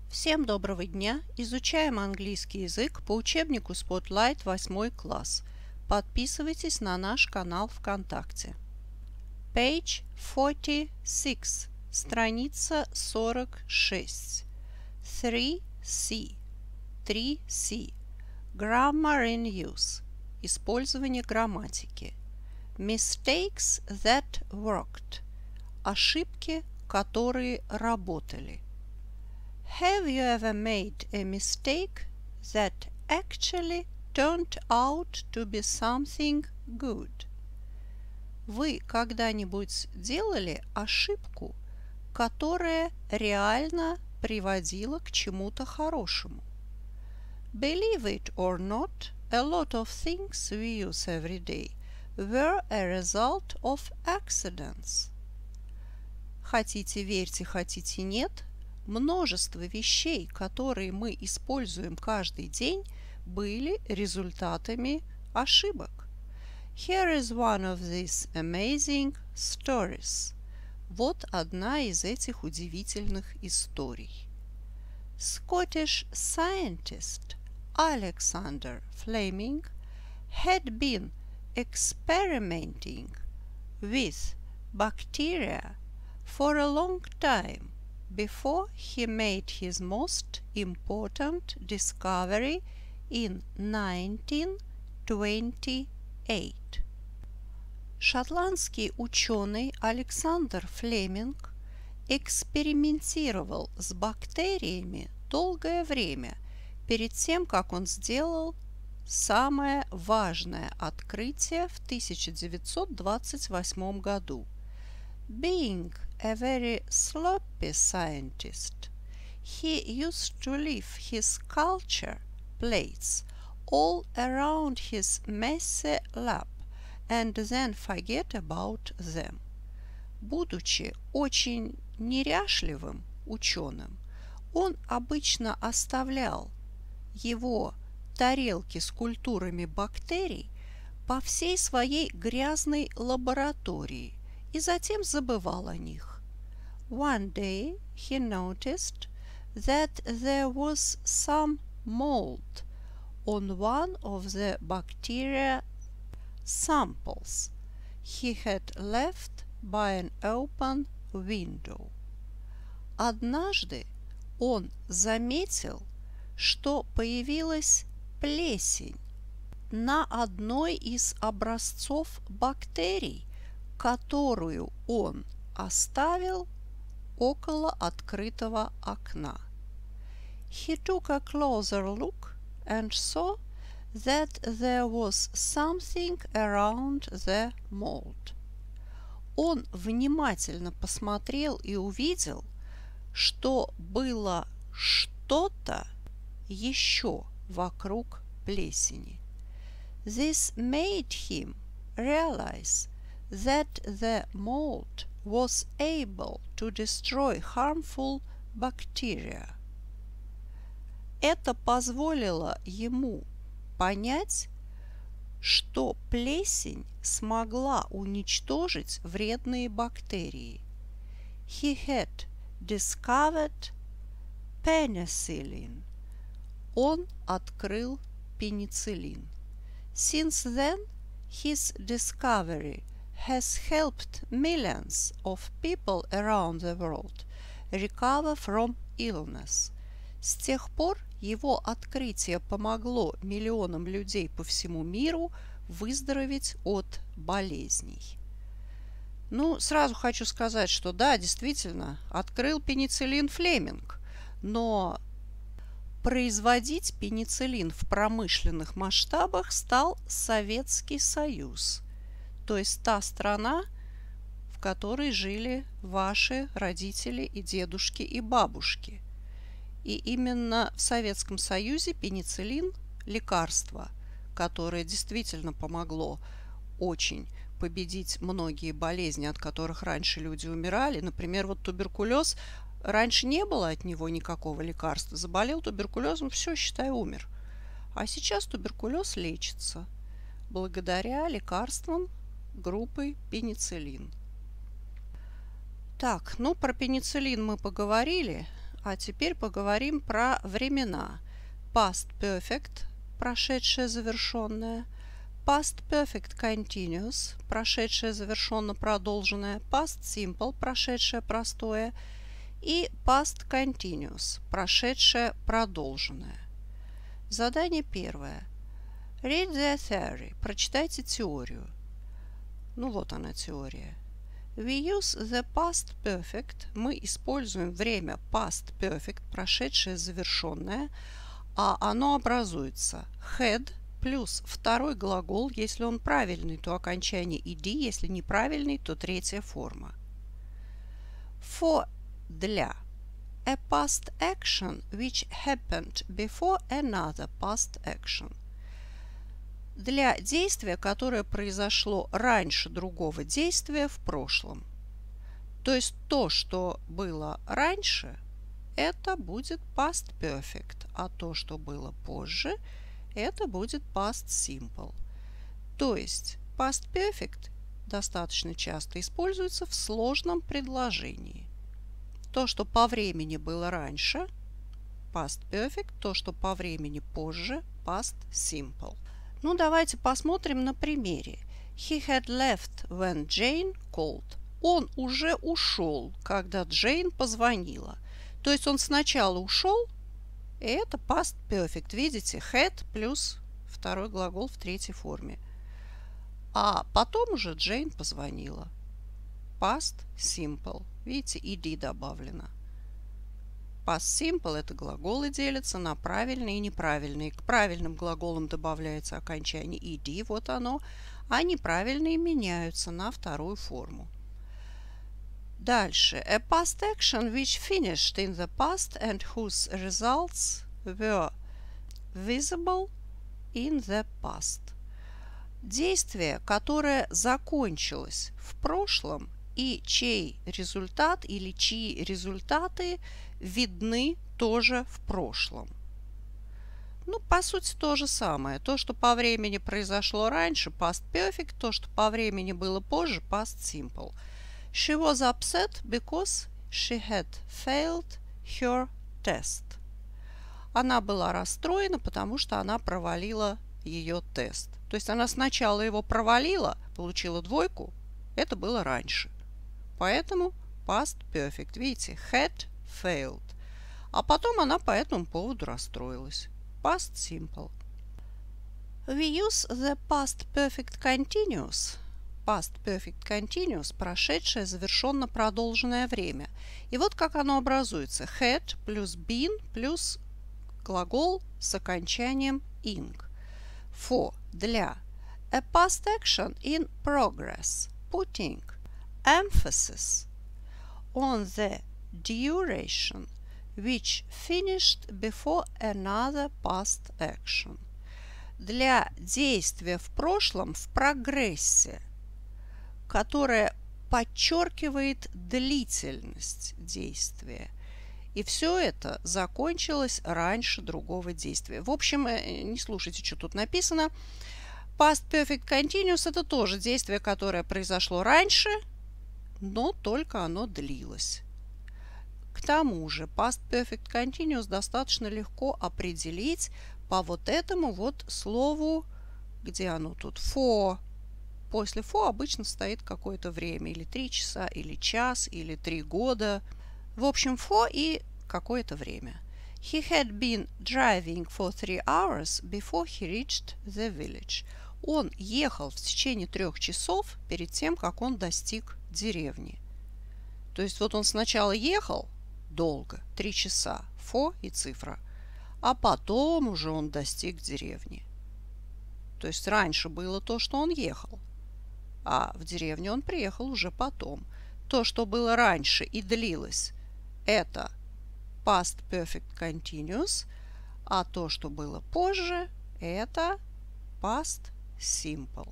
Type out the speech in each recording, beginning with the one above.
Всем доброго дня! Изучаем английский язык по учебнику Spotlight 8 класс. Подписывайтесь на наш канал ВКонтакте. Page 46, страница 46. 3C. 3C. Grammar in use. Использование грамматики. Mistakes that worked. Ошибки, которые работали. Have you ever made a mistake that actually turned out to be something good? Вы когда-нибудь делали ошибку, которая реально приводила к чему-то хорошему? Believe it or not, a lot of things we use every day were a result of accidents. Хотите верьте, хотите нет, множество вещей, которые мы используем каждый день, были результатами ошибок. Here is one of these amazing stories. Вот одна из этих удивительных историй. Scottish scientist Alexander Fleming had been experimenting with bacteria for a long time before he made his most important discovery in 1928. Шотландский ученый Александр Флеминг экспериментировал с бактериями долгое время перед тем, как он сделал самое важное открытие в 1928 году. Being a very sloppy scientist, he used to leave his culture plates all around his messy lab and then forget about them. Будучи очень неряшливым ученым, он обычно оставлял его тарелки с культурами бактерий по всей своей грязной лаборатории и затем забывал о них. One day he noticed that there was some mold on one of the bacteria samples he had left by an open window. Однажды он заметил, что появилась плесень на одной из образцов бактерий, которую он оставил около открытого окна. He took a closer look and saw that there was something around the mold. Он внимательно посмотрел и увидел, что было что-то еще вокруг плесени. This made him realize that the mold was able to destroy harmful bacteria. Это позволило ему понять, что плесень смогла уничтожить вредные бактерии. He had discovered penicillin. Он открыл пенициллин. Since then, his discovery has helped millions of people around the world recover from illness. С тех пор его открытие помогло миллионам людей по всему миру выздороветь от болезней. Ну, сразу хочу сказать, что да, действительно, открыл пенициллин Флеминг, но производить пенициллин в промышленных масштабах стал Советский Союз, то есть та страна, в которой жили ваши родители и дедушки и бабушки. И именно в Советском Союзе пенициллин – лекарство, которое действительно помогло очень победить многие болезни, от которых раньше люди умирали. Например, вот туберкулез. Раньше не было от него никакого лекарства. Заболел туберкулезом, все, считай, умер. А сейчас туберкулез лечится благодаря лекарствам группы пенициллин. Так, ну про пенициллин мы поговорили. А теперь поговорим про времена. Past Perfect – прошедшее завершенное. Past Perfect Continuous – прошедшее завершенно продолженное. Past Simple – прошедшее простое. И Past Continuous – прошедшее продолженное. Задание первое. Read the theory. Прочитайте теорию. Ну вот она теория. We use the past perfect. Мы используем время past perfect, прошедшее завершенное, а оно образуется had плюс второй глагол. Если он правильный, то окончание ed, если неправильный, то третья форма. For – для. A past action which happened before another past action. Для действия, которое произошло раньше другого действия в прошлом. То есть то, что было раньше, это будет past perfect, а то, что было позже, это будет past simple. То есть past perfect достаточно часто используется в сложном предложении. То, что по времени было раньше, past perfect, то, что по времени позже, past simple. Ну, давайте посмотрим на примере. He had left when Jane called. Он уже ушел, когда Джейн позвонила. То есть он сначала ушел, и это past perfect. Видите, had плюс второй глагол в третьей форме. А потом уже Джейн позвонила. Past simple. Видите, ed добавлено. Past simple – это глаголы делятся на правильные и неправильные. К правильным глаголам добавляется окончание ed, вот оно, а неправильные меняются на вторую форму. Дальше. A past action which finished in the past and whose results were visible in the past. Действие, которое закончилось в прошлом и чей результат или чьи результаты видны тоже в прошлом. Ну, по сути, то же самое. То, что по времени произошло раньше, past perfect, то, что по времени было позже, past simple. She was upset because she had failed her test. Она была расстроена, потому что она провалила ее тест. То есть она сначала его провалила, получила двойку, это было раньше. Поэтому past perfect. Видите, had failed. А потом она по этому поводу расстроилась. Past simple. We use the past perfect continuous. Past perfect continuous – прошедшее завершенно продолженное время. И вот как оно образуется. Had плюс been плюс глагол с окончанием ing. For – для. A past action in progress. Putting emphasis on the duration which finished before another past action. Для действия в прошлом в прогрессе, которое подчеркивает длительность действия. И все это закончилось раньше другого действия. В общем, не слушайте, что тут написано. Past Perfect Continuous – это тоже действие, которое произошло раньше, но только оно длилось. К тому же Past Perfect Continuous достаточно легко определить по вот этому вот слову, где оно тут, for. После for обычно стоит какое-то время, или 3 часа, или час, или 3 года. В общем, for и какое-то время. He had been driving for 3 hours before he reached the village. Он ехал в течение 3 часов перед тем, как он достиг деревни. То есть вот он сначала ехал долго, 3 часа, for и цифра, а потом уже он достиг деревни. То есть раньше было то, что он ехал, а в деревню он приехал уже потом. То, что было раньше и длилось, это past perfect continuous, а то, что было позже, это past simple.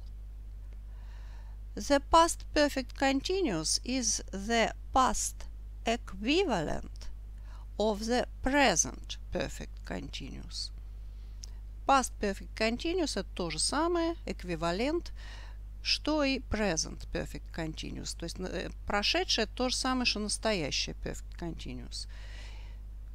The past perfect continuous is the past equivalent of the present perfect continuous. Past perfect continuous – это то же самое, эквивалент, что и present perfect continuous. То есть прошедшее – это то же самое, что настоящее perfect continuous.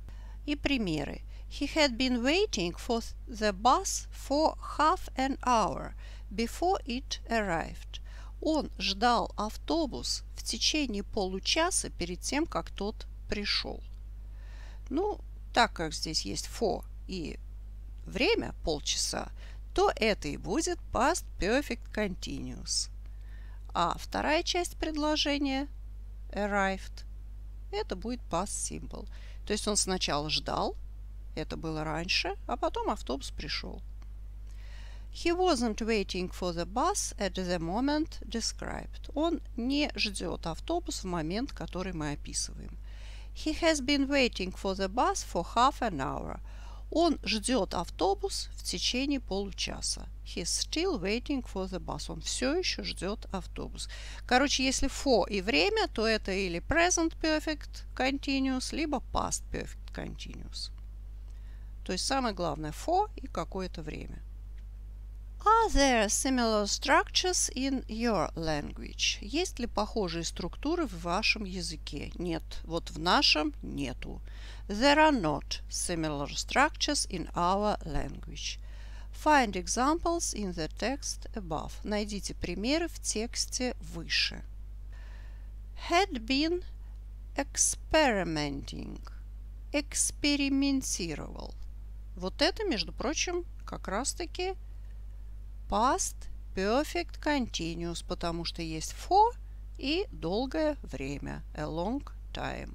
И примеры. He had been waiting for the bus for half an hour before it arrived. Он ждал автобус в течение получаса перед тем, как тот пришел. Ну, так как здесь есть for и время полчаса, то это и будет past perfect continuous. А вторая часть предложения arrived это будет past simple. То есть он сначала ждал, это было раньше, а потом автобус пришел. He wasn't waiting for the bus at the moment described. Он не ждет автобус в момент, который мы описываем. He has been waiting for the bus for half an hour. Он ждет автобус в течение получаса. He's still waiting for the bus. Он все еще ждет автобус. Короче, если for и время, то это или present perfect continuous, либо past perfect continuous. То есть самое главное for и какое-то время. Are there similar structures in your language? Есть ли похожие структуры в вашем языке? Нет. Вот в нашем нету. There are not similar structures in our language. Find examples in the text above. Найдите примеры в тексте выше. Had been experimenting. Экспериментировал. Вот это, между прочим, как раз-таки past perfect continuous, потому что есть for и долгое время, a long time.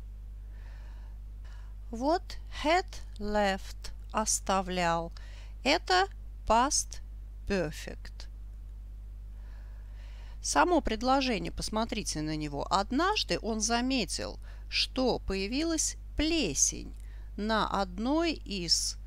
Вот had left, оставлял, это past perfect. Само предложение, посмотрите на него. Однажды он заметил, что появилась плесень на одной из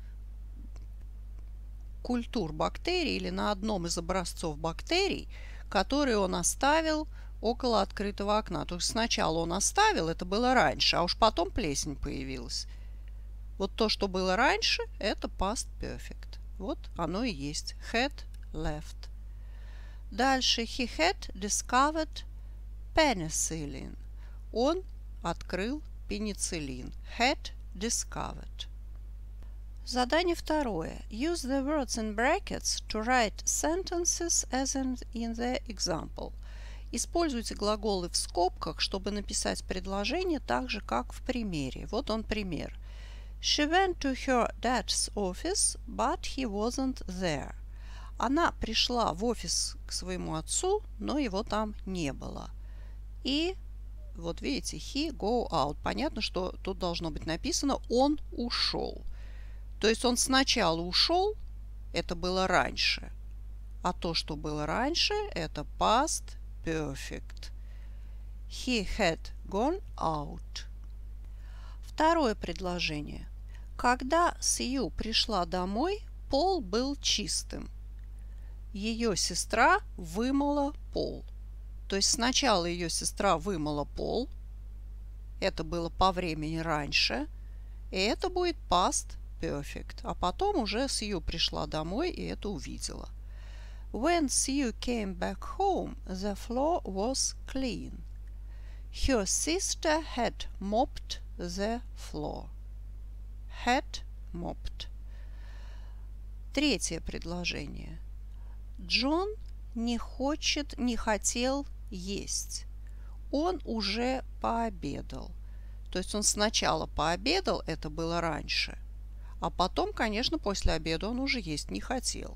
культур бактерий или на одном из образцов бактерий, которые он оставил около открытого окна. То есть сначала он оставил, это было раньше, а уж потом плесень появилась. Вот то, что было раньше, это past perfect. Вот оно и есть. Had left. Дальше. He had discovered penicillin. Он открыл пенициллин. Had discovered. Задание второе. Use the words in brackets to write sentences as in the example. Используйте глаголы в скобках, чтобы написать предложение так же, как в примере. Вот он пример. She went to her dad's office, but he wasn't there. Она пришла в офис к своему отцу, но его там не было. И вот видите, he go out. Понятно, что тут должно быть написано он ушел. То есть он сначала ушел, это было раньше. А то, что было раньше, это past perfect. He had gone out. Второе предложение. Когда Сью пришла домой, пол был чистым. Ее сестра вымыла пол. То есть сначала ее сестра вымыла пол. Это было по времени раньше. И это будет past perfect. А потом уже Сью пришла домой и это увидела. When Sue came back home, the floor was clean. Her sister had mopped the floor. Had mopped. Третье предложение. Джон не хотел есть. Он уже пообедал. То есть он сначала пообедал, это было раньше. А потом, конечно, после обеда он уже есть не хотел.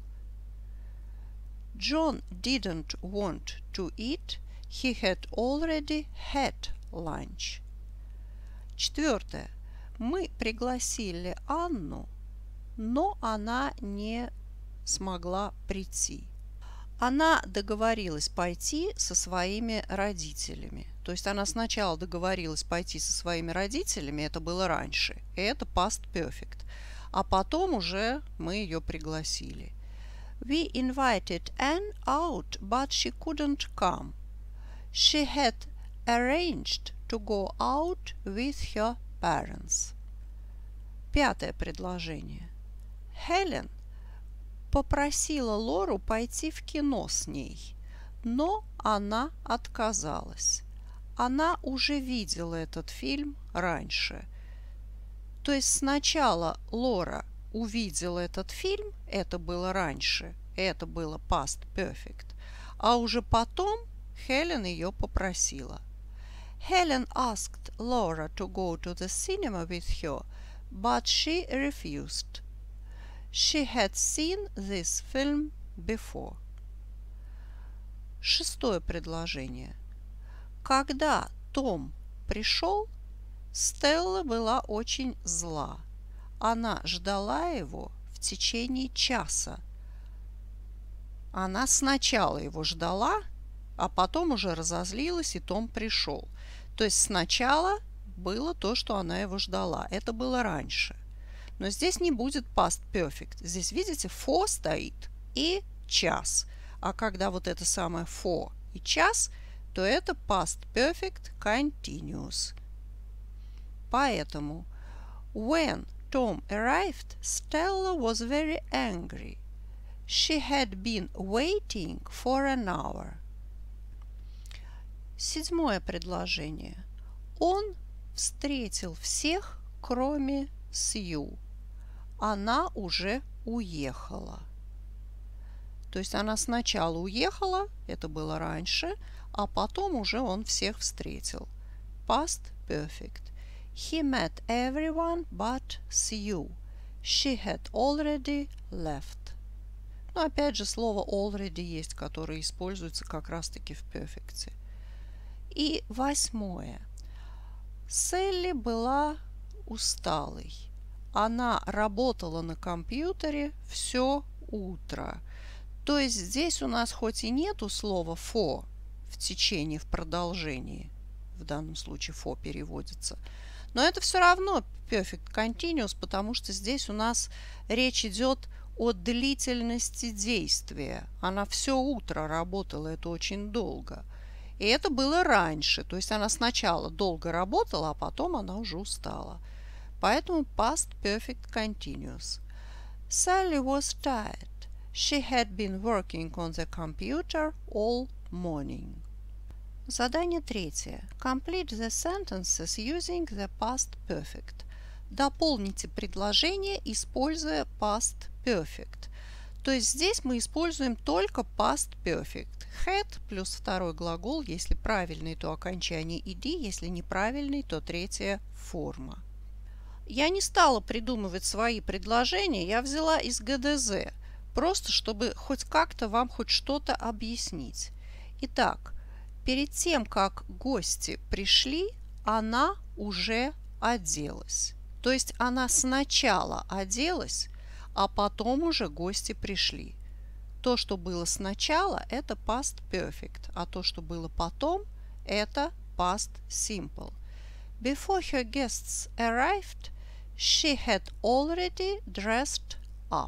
John didn't want to eat. He had already had lunch. Четвертое. Мы пригласили Анну, но она не смогла прийти. Она договорилась пойти со своими родителями. То есть она сначала договорилась пойти со своими родителями, это было раньше, и это past perfect. А потом уже мы ее пригласили. We invited Anne out, but she couldn't come. She had arranged to go out with her parents. Пятое предложение. Helen попросила Лору пойти в кино с ней, но она отказалась. Она уже видела этот фильм раньше. То есть сначала Лора увидела этот фильм, это было раньше, это было past perfect, а уже потом Хелен ее попросила. Helen asked Laura to go to the cinema with her, but she refused. She had seen this film before. Шестое предложение. Когда Том пришел, Стелла была очень зла. Она ждала его в течение часа. Она сначала его ждала, а потом уже разозлилась, и Том пришел. То есть сначала было то, что она его ждала. Это было раньше. Но здесь не будет past perfect. Здесь, видите, for стоит и час. А когда вот это самое for и час, то это past perfect continuous. Поэтому when Tom arrived, Stella was very angry. She had been waiting for an hour. Седьмое предложение. Он встретил всех, кроме Сью. Она уже уехала. То есть она сначала уехала, это было раньше, а потом уже он всех встретил. Past perfect. He met everyone but Sue. She had already left. Но опять же слово already есть, которое используется как раз-таки в перфекте. И восьмое. Селли была усталой. Она работала на компьютере все утро. То есть здесь у нас хоть и нету слова for в течение, в продолжении, в данном случае for переводится, но это все равно perfect continuous, потому что здесь у нас речь идет о длительности действия. Она все утро работала, это очень долго. И это было раньше, то есть она сначала долго работала, а потом она уже устала. Поэтому past perfect continuous. Sally was tired. She had been working on the computer all morning. Задание третье. Complete the sentences using the past perfect. Дополните предложение, используя past perfect. То есть здесь мы используем только past perfect. Had плюс второй глагол, если правильный, то окончание ed, если неправильный, то третья форма. Я не стала придумывать свои предложения, я взяла из ГДЗ, просто чтобы хоть как-то вам хоть что-то объяснить. Итак, перед тем, как гости пришли, она уже оделась. То есть она сначала оделась, а потом уже гости пришли. То, что было сначала, это past perfect, а то, что было потом, это past simple. Before her guests arrived, she had already dressed up.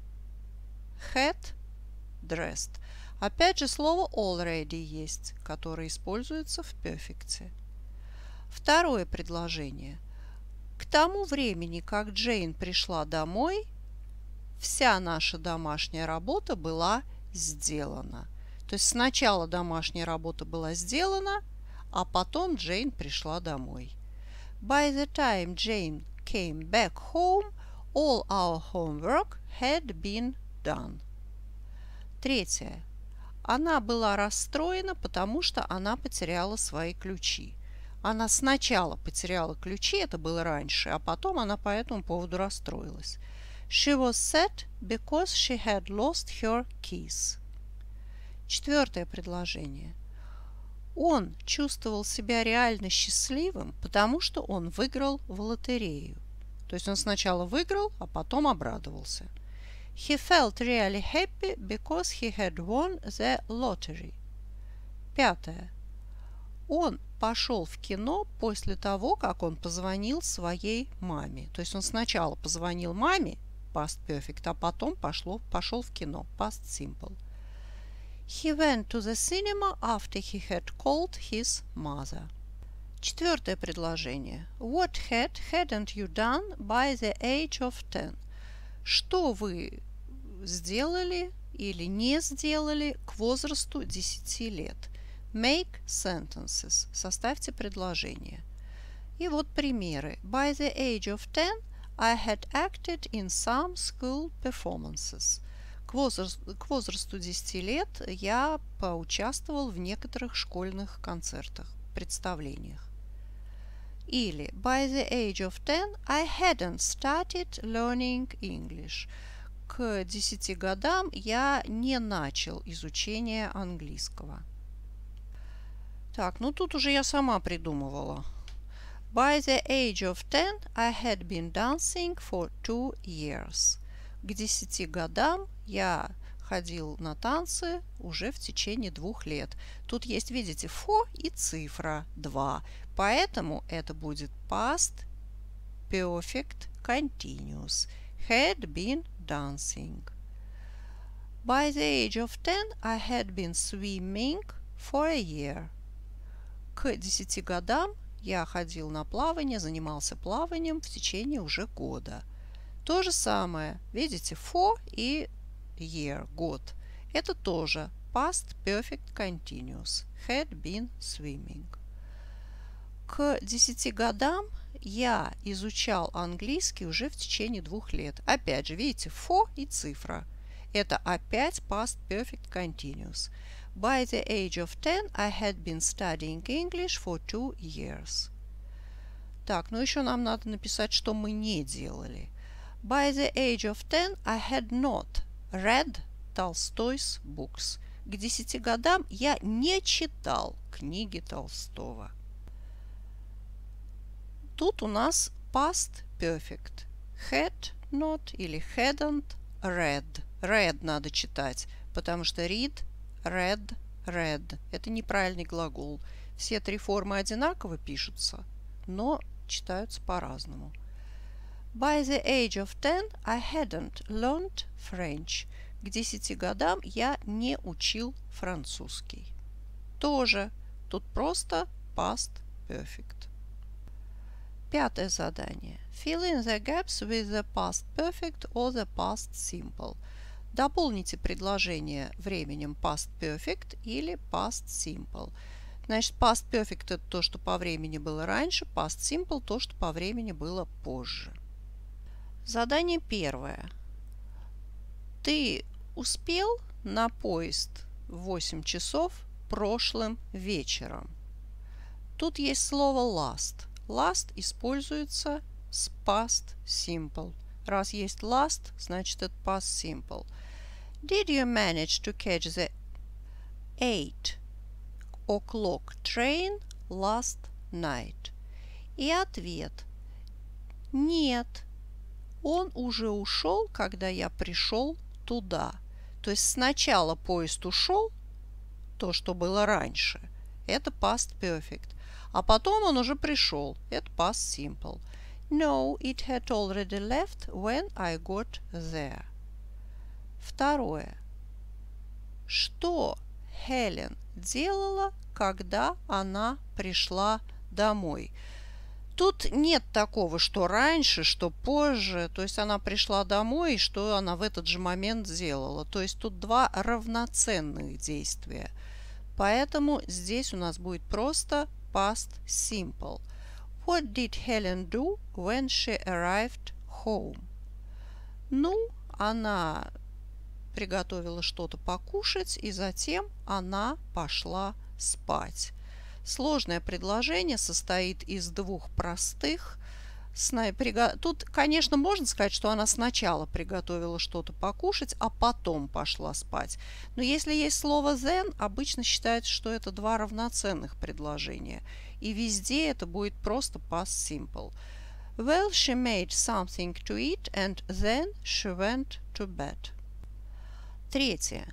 Had dressed. Опять же слово already есть, которое используется в перфекте. Второе предложение. К тому времени, как Джейн пришла домой, вся наша домашняя работа была сделана. То есть сначала домашняя работа была сделана, а потом Джейн пришла домой. By the time Jane came back home, all our homework had been done. Третье. Она была расстроена, потому что она потеряла свои ключи. Она сначала потеряла ключи, это было раньше, а потом она по этому поводу расстроилась. She was sad because she had lost her keys. Четвертое предложение. Он чувствовал себя реально счастливым, потому что он выиграл в лотерею. То есть он сначала выиграл, а потом обрадовался. He felt really happy because he had won the lottery. Пятое. Он пошел в кино после того, как он позвонил своей маме. То есть он сначала позвонил маме, past perfect, а потом пошел в кино, past simple. He went to the cinema after he had called his mother. Четвертое предложение. What hadn't you done by the age of 10? Что вы сделали или не сделали к возрасту 10 лет? Make sentences. Составьте предложение. И вот примеры. By the age of 10, I had acted in some school performances. К возрасту 10 лет я поучаствовал в некоторых школьных концертах, представлениях. Или by the age of 10, I hadn't started learning English. К 10 годам я не начал изучение английского. Так, ну тут уже я сама придумывала. By the age of 10, I had been dancing for 2 years. К 10 годам я ходил на танцы уже в течение 2 лет. Тут есть, видите, for и цифра 2. Поэтому это будет past perfect continuous. Had been dancing. By the age of 10, I had been swimming for a year. К 10 годам я ходил на плавание, занимался плаванием в течение уже года. То же самое, видите, for и year, год. Это тоже past perfect continuous. Had been swimming. К 10 годам я изучал английский уже в течение 2 лет. Опять же, видите, for и цифра. Это опять past perfect continuous. By the age of 10, I had been studying English for 2 years. Так, ну еще нам надо написать, что мы не делали. By the age of 10, I had not read Tolstoy's books. К 10 годам я не читал книги Толстого. Тут у нас past perfect. Had not или hadn't read. Read надо читать, потому что read, read, read. Это неправильный глагол. Все 3 формы одинаково пишутся, но читаются по-разному. By the age of 10, I hadn't learned French. К 10 годам я не учил французский. Тоже тут просто past perfect. 5 задание. Fill in the gaps with the past perfect or the past simple. Дополните предложение временем past perfect или past simple. Значит, past perfect – это то, что по времени было раньше, past simple – то, что по времени было позже. Задание 1. Ты успел на поезд в 8 часов прошлым вечером? Тут есть слово last. Last используется с past simple. Раз есть last, значит это past simple. Did you manage to catch the 8 o'clock train last night? И ответ: нет. Он уже ушел, когда я пришел туда. То есть сначала поезд ушел, то, что было раньше, это past perfect. А потом он уже пришел, это past simple. No, it had already left when I got there. 2. Что Хелен делала, когда она пришла домой? Тут нет такого, что раньше, что позже. То есть она пришла домой, и что она в этот же момент сделала. То есть тут 2 равноценных действия. Поэтому здесь у нас будет просто past simple. What did Helen do when she arrived home? Ну, она приготовила что-то покушать, и затем она пошла спать. Сложное предложение состоит из 2 простых. Тут, конечно, можно сказать, что она сначала приготовила что-то покушать, а потом пошла спать. Но если есть слово then, обычно считается, что это 2 равноценных предложения. И везде это будет просто past simple. Well, she made something to eat and then she went to bed. 3.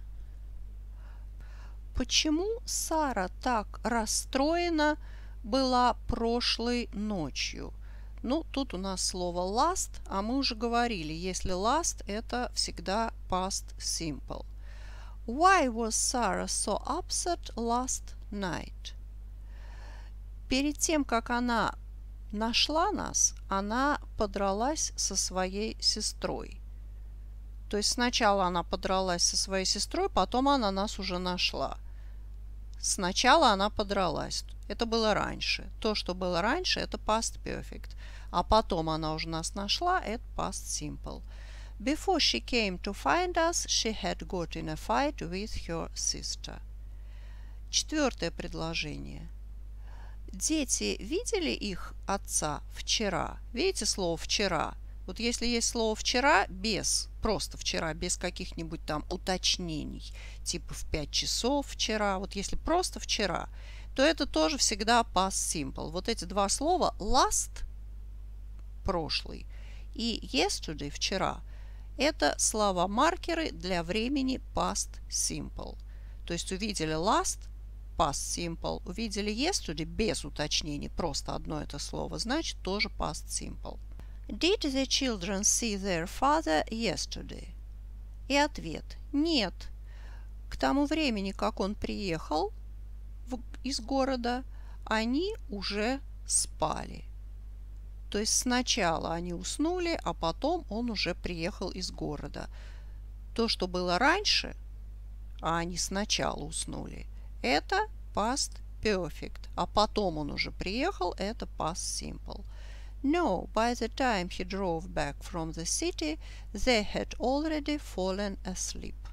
Почему Сара так расстроена была прошлой ночью? Ну, тут у нас слово last, а мы уже говорили, если last, это всегда past simple. Why was Sarah so upset last night? Перед тем, как она нашла нас, она подралась со своей сестрой. То есть сначала она подралась со своей сестрой, потом она нас уже нашла. сначала она подралась. Это было раньше. То, что было раньше, это past perfect. А потом она уже нас нашла, это past simple. Before she came to find us, she had got in a fight with her sister. Четвертое предложение. Дети видели их отца вчера? Видите слово «вчера»? Вот если есть слово «вчера» просто вчера, без каких-нибудь там уточнений, типа в 5 часов вчера, вот если просто вчера, то это тоже всегда past simple. Вот эти два слова last – прошлый и yesterday – вчера – это слова-маркеры для времени past simple. То есть увидели last – past simple, увидели yesterday без уточнений, просто одно это слово, значит тоже past simple. Did the children see their father yesterday? И ответ – нет. К тому времени, как он приехал из города, они уже спали. То есть сначала они уснули, а потом он уже приехал из города. То, что было раньше, а они сначала уснули, это past perfect, а потом он уже приехал, это past simple. No, by the time he drove back from the city, they had already fallen asleep.